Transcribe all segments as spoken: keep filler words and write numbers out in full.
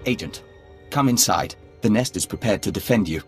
Agent, come inside. The nest is prepared to defend you.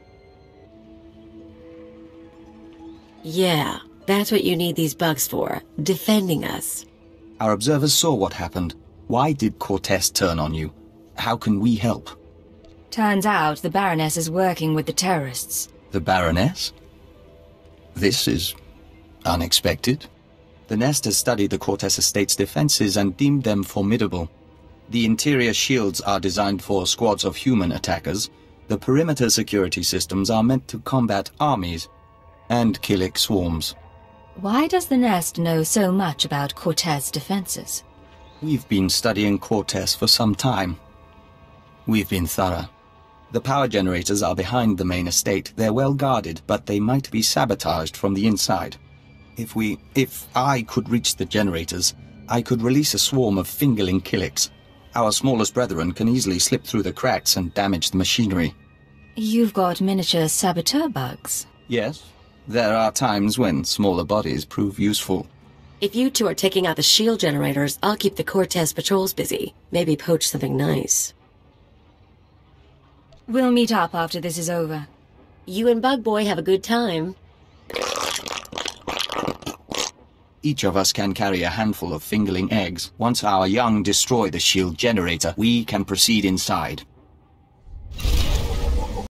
Yeah, that's what you need these bugs for. Defending us. Our observers saw what happened. Why did Cortez turn on you? How can we help? Turns out the Baroness is working with the terrorists. The Baroness? This is unexpected. The Nest has studied the Cortez Estate's defenses and deemed them formidable. The interior shields are designed for squads of human attackers. The perimeter security systems are meant to combat armies and Killik swarms. Why does the Nest know so much about Cortez defenses? We've been studying Cortez for some time. We've been thorough. The power generators are behind the main estate. They're well guarded, but they might be sabotaged from the inside. If we... if I could reach the generators, I could release a swarm of fingerling Killiks. Our smallest brethren can easily slip through the cracks and damage the machinery. You've got miniature saboteur bugs. Yes, there are times when smaller bodies prove useful. If you two are taking out the shield generators, I'll keep the Cortez patrols busy. Maybe poach something nice. We'll meet up after this is over. You and Bug Boy have a good time. Each of us can carry a handful of fingerling eggs. Once our young destroy the shield generator, we can proceed inside.